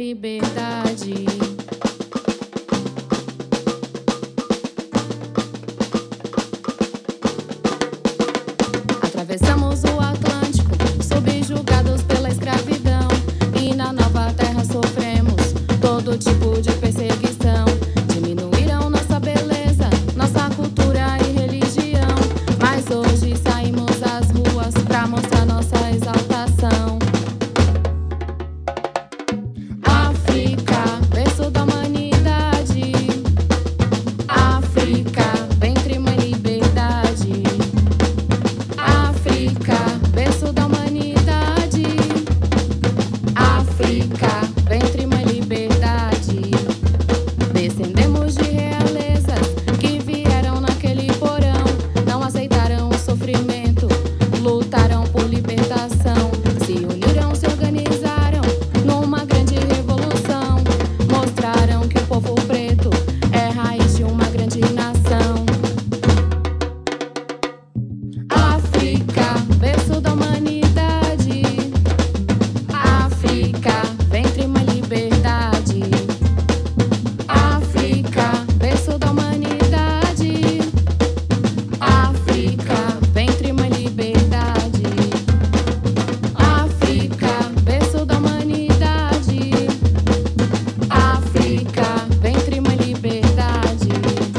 liberdade. Atravessamos o Atlântico, subjugados pela escravidão, e na nova terra sofremos todo tipo de perseguição. Diminuíram nossa beleza, nossa cultura e religião, mas hoje saímos às ruas pra mostrar nossa exaltação. África, berço da humanidade. África, ventre, mãe, liberdade. África, berço da humanidade. África, ventre, mãe, liberdade. Descendemos de realezas que vieram naquele porão, não aceitaram o sofrimento, lutaram por libertação, se uniram, se organizaram numa grande revolução, mostraram que o povo preto é raiz de uma grande nação. África, berço da humanidade. África, ventre, mãe, liberdade. África, berço da humanidade. África, ventre, mãe, liberdade. África, berço da humanidade. África, ventre, mãe, liberdade.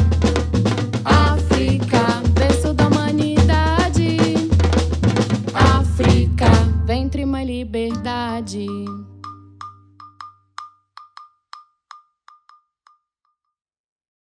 África, berço da humanidade. África, ventre, mãe, liberdade.